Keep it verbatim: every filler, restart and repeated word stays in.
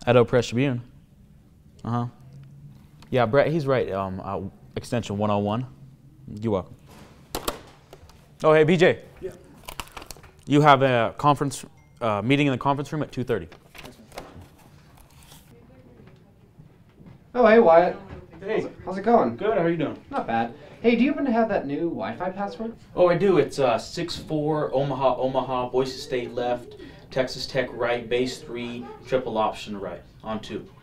Edo Press Tribune. Uh huh. Yeah, Brett, he's right. Um, uh, extension one oh one. You're welcome. Oh, hey, B J. Yeah. You have a conference uh, meeting in the conference room at two thirty. Oh, hey, Wyatt. Hey. How's it, how's it going? Good. How are you doing? Not bad. Hey, do you happen to have that new Wi-Fi password? Oh, I do. It's uh, six four Omaha, Omaha, Boise State left, Texas Tech right, base three, triple option right, on two.